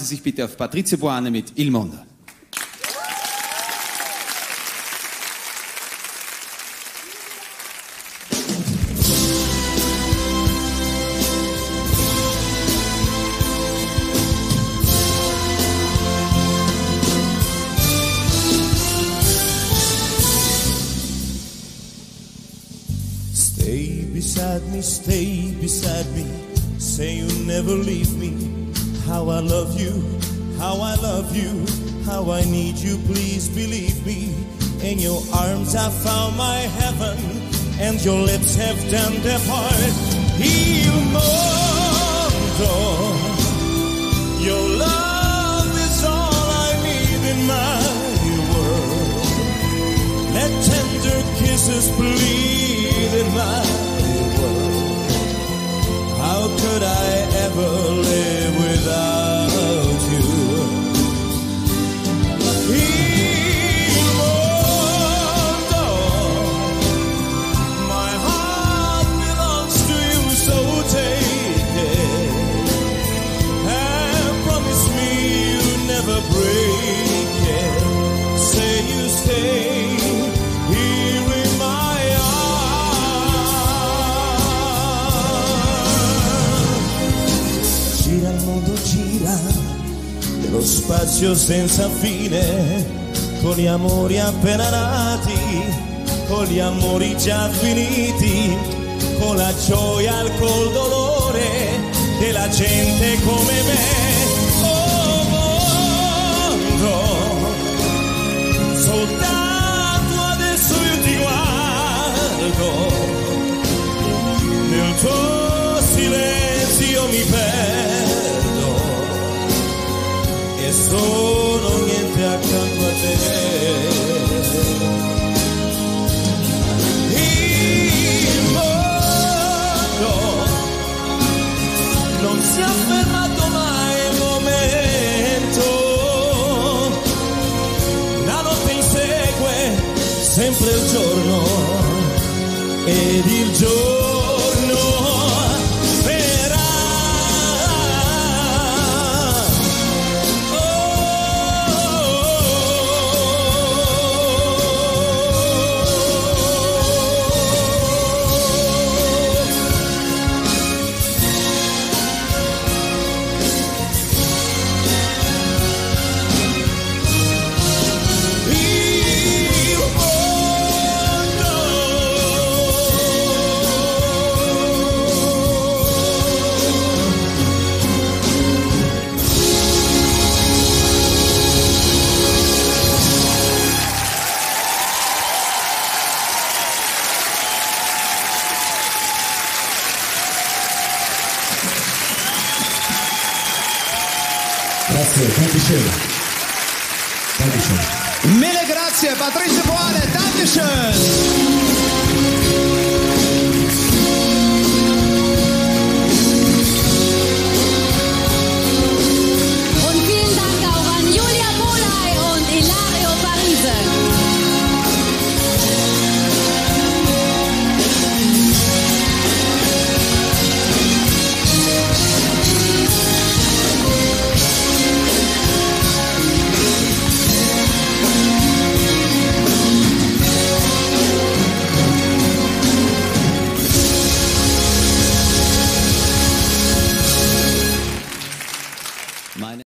sich bitte auf Patrizio Buane mit Il Mondo. Stay beside me, say you'll never leave me. How I love you, how I love you, how I need you, please believe me. In your arms I found my heaven, and your lips have done their part. Il mondo, your love is all I need in my world. Let tender kisses bleed in my how could I ever live without you? Il mondo, my heart belongs to you, so take it and promise me you never break it. Say you stay here in my gira il mondo, gira dello spazio senza fine, con gli amori appena nati, con gli amori già finiti, con la gioia e col dolore della gente come me. Oh mondo, soltanto adesso io ti guardo, nel tuo silenzio mi perdo e sono niente accanto a te. Il mondo non si è fermato mai un momento, la notte insegue sempre il giorno ed il giorno Mille grazie, Patrizio Buane, Dankeschön.